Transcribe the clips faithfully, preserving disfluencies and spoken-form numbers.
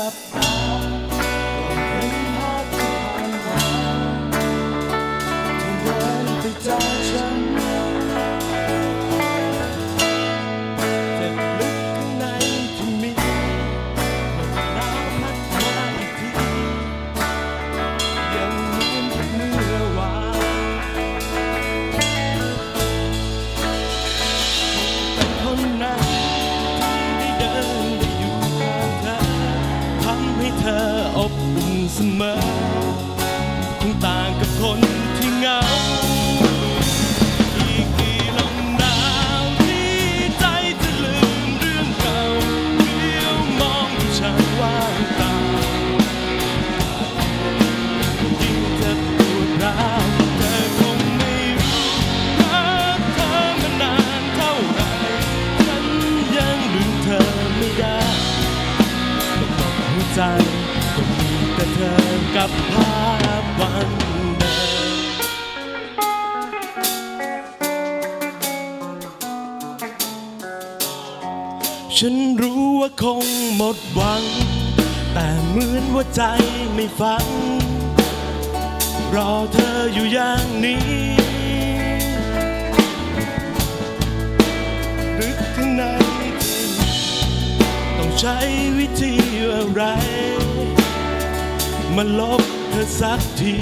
ลับตาก็เห็นภาพที่ผ่านมาที่เดินไปจากฉันเจ็บลึกข้างในที่มีลมหนาวพัดมาอีกทียังเหมือนกับเมื่อวานแต่คนนั้นที่ได้เดินได้อยู่ข้างเธอทำให้เธออบอุ่นเสมอคงต่างกับคนที่เหงาอีกกี่ลมหนาวที่ใจจะลืมเรื่องเก่าเลี้ยวมองที่ฉันว่างเปล่ายิ่งจะปวดร้าวเธอคงไม่รู้รักเธอมานานเท่าไหร่ฉันยังลืมเธอไม่ได้ก็หมดหัวใจก็มีแต่เธอกับภาพวันเดิมฉันรู้ว่าคงหมดหวังแต่เหมือนว่าใจไม่ฟังรอเธออยู่อย่างนี้ลึกข้างในที่ต้องใช้วิธีอะไรมาลบเธอสักที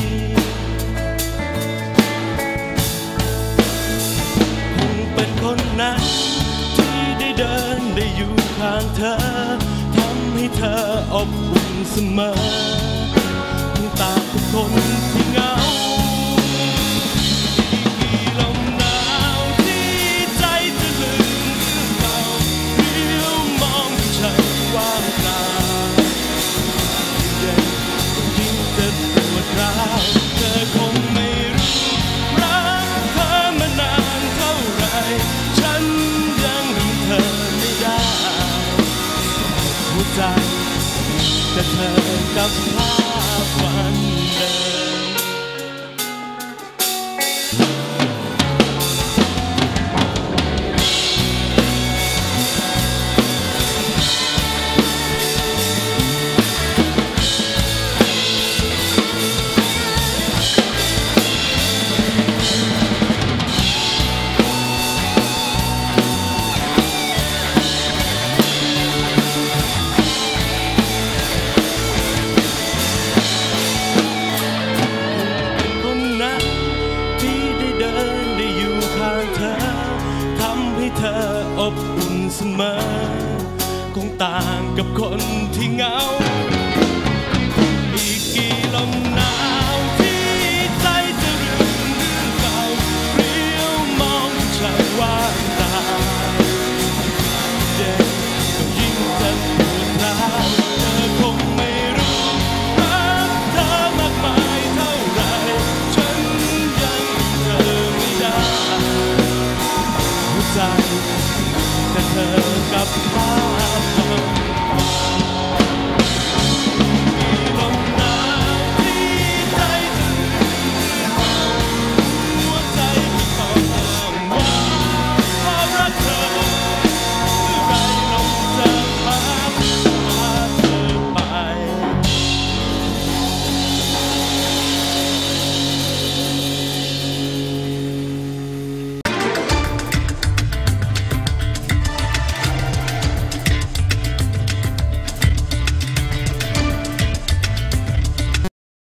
คงเป็นคนนั้นที่ได้เดินได้อยู่ข้างเธอทำให้เธออบอุ่นเสมอคงต่างกับคนที่เหงากี่ลมหนาวที่ใจจะลืมเรื่องเก่าเลี้ยวมองที่ฉันว่างเปล่ายิ่งจะปวดร้าวเธอคงไม่รู้รักเธอมานานเท่าไรฉันยังลืมเธอไม่ได้หัวใจแต่เธอกับภาพ